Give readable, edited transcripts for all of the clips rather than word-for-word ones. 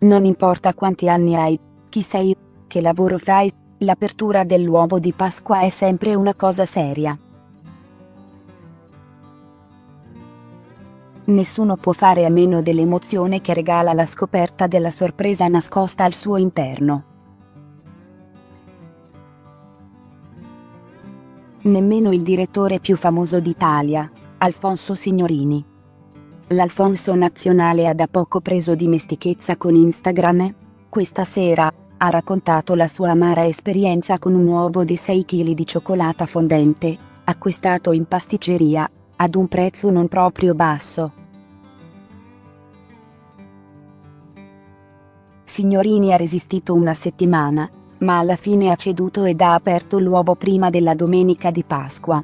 Non importa quanti anni hai, chi sei, che lavoro fai, l'apertura dell'uovo di Pasqua è sempre una cosa seria. Nessuno può fare a meno dell'emozione che regala la scoperta della sorpresa nascosta al suo interno. Nemmeno il direttore più famoso d'Italia, Alfonso Signorini. L'Alfonso nazionale ha da poco preso dimestichezza con Instagram. Questa sera ha raccontato la sua amara esperienza con un uovo di 6 kg di cioccolata fondente, acquistato in pasticceria, ad un prezzo non proprio basso. Signorini ha resistito una settimana, ma alla fine ha ceduto ed ha aperto l'uovo prima della domenica di Pasqua.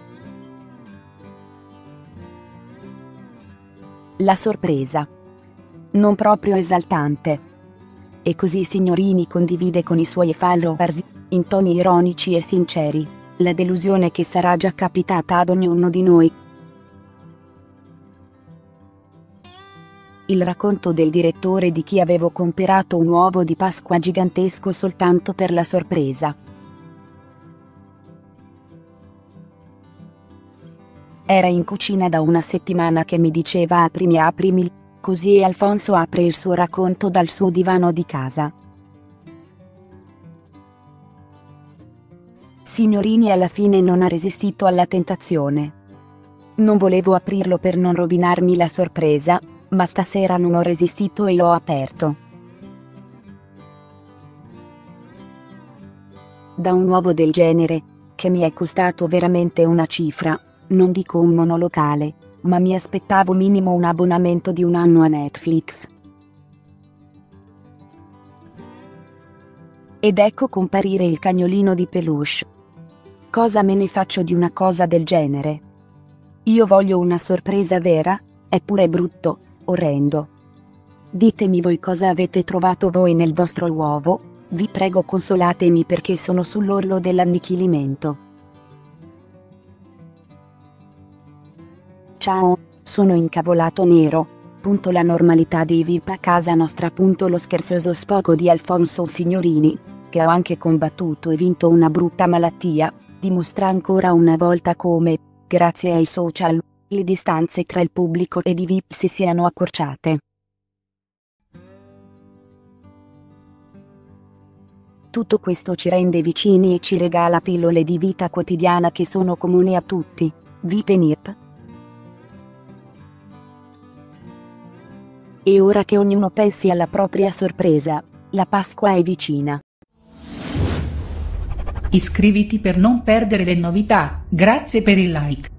La sorpresa. Non proprio esaltante. E così Signorini condivide con i suoi followers, in toni ironici e sinceri, la delusione che sarà già capitata ad ognuno di noi. Il racconto del direttore di chi avevo comprato un uovo di Pasqua gigantesco soltanto per la sorpresa. Era in cucina da una settimana che mi diceva aprimi, così Alfonso apre il suo racconto dal suo divano di casa. Signorini alla fine non ha resistito alla tentazione. Non volevo aprirlo per non rovinarmi la sorpresa, ma stasera non ho resistito e l'ho aperto. Da un uovo del genere, che mi è costato veramente una cifra, non dico un monolocale, ma mi aspettavo minimo un abbonamento di un anno a Netflix. Ed ecco comparire il cagnolino di peluche. Cosa me ne faccio di una cosa del genere? Io voglio una sorpresa vera, eppure brutto, orrendo. Ditemi voi cosa avete trovato voi nel vostro uovo, vi prego consolatemi perché sono sull'orlo dell'annichilimento. Ciao, sono Incavolato Nero. La normalità dei VIP a casa nostra. Lo scherzoso sfogo di Alfonso Signorini, che ha anche combattuto e vinto una brutta malattia, dimostra ancora una volta come, grazie ai social, le distanze tra il pubblico ed i VIP si siano accorciate. Tutto questo ci rende vicini e ci regala pillole di vita quotidiana che sono comuni a tutti, VIP e NIP. E ora che ognuno pensi alla propria sorpresa, la Pasqua è vicina. Iscriviti per non perdere le novità, grazie per il like.